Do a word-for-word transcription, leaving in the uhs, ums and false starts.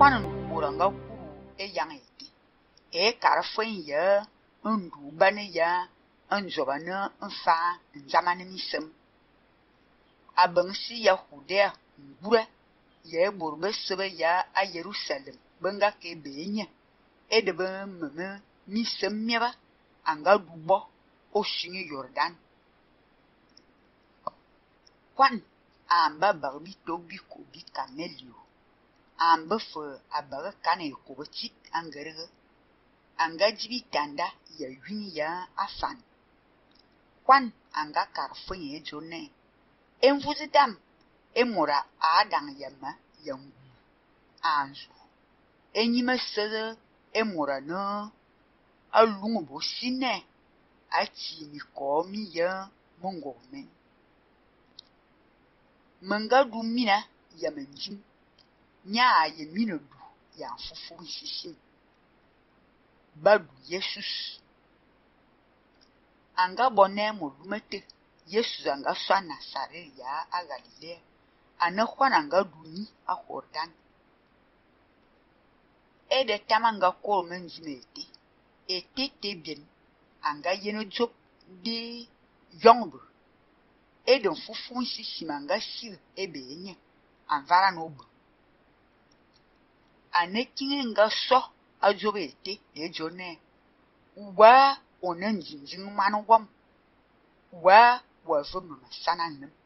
kwan nduburanga kuru e yang eti e karfen ya ndu bane ya nzoba na nfa nzamane misem abansi ya hude ngura ya burbe sebe ya a Jerusalem benga ke benye edebe meme misem mieba anga dubo o shingi Jordan kwan amba barbi tobi ko bi kamelio amba fe abaga kane ko chit angerege anga jibi tanda ya yuni ya afan kwan anga karfo ye jone envuzidam emura adang yama yangu anzu enyime sere emura no alungu bosine achi mi komi ya mongomen manga dumina ya menjim nya ye mino du ya fufu sisi badu Jesus anga bone modumete Jesus anga swa Nasare ya a Galilea ana kwana anga duni a Jordan ede tamanga ko menjimete etete bien anga yeno job de yongbu edon fufu sisi manga sil ebenye anvara nobu anekinge nga so ajobete ejone wa onenjinjin manwam wa wa vuma sananum